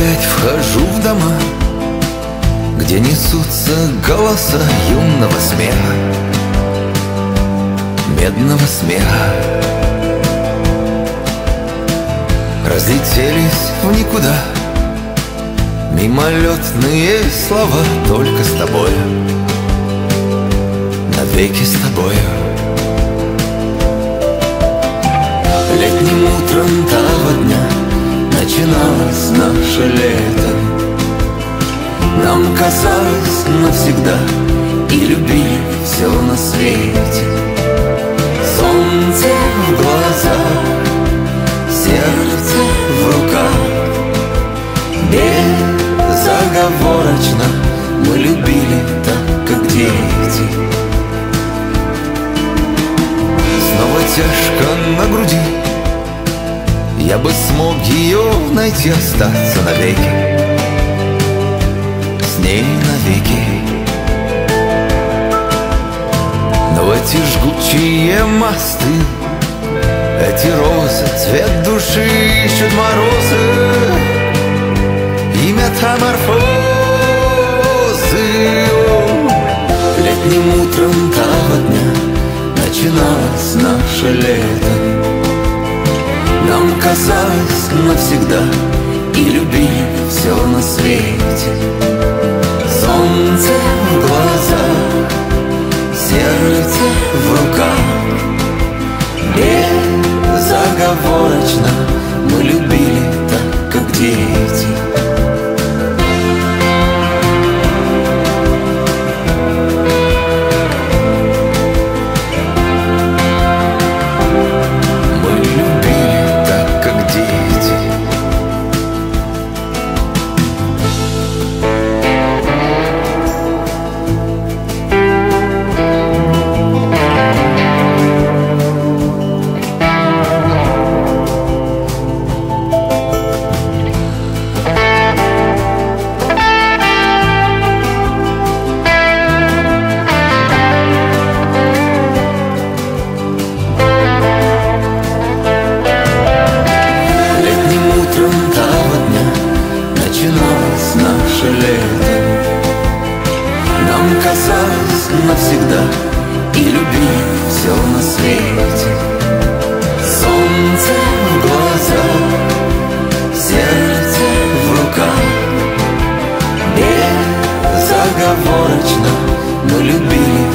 опять вхожу в дома, где несутся голоса юного смеха, медного смеха. Разлетелись в никуда мимолетные слова, только с тобою, навеки с тобою. Летним утром того дня начиналось наше лето. Нам казалось навсегда, и любили все на свете. Солнце в глазах, сердце в руках, безоговорочно мы любили так, как дети. Снова тяжко на груди, я бы смог ее найти, остаться навеки, с ней навеки. Но эти жгучие мосты, эти розы, цвет души ищут морозы и метаморфозы. Летним утром того дня начиналось наше лето. Нам казалось навсегда, и любили все на свете. Солнце в глазах, сердце в руках, безоговорочно мы любили так, как дети. Навсегда и любили все на свете. Солнце в глазах, сердце в руках, безоговорочно мы любили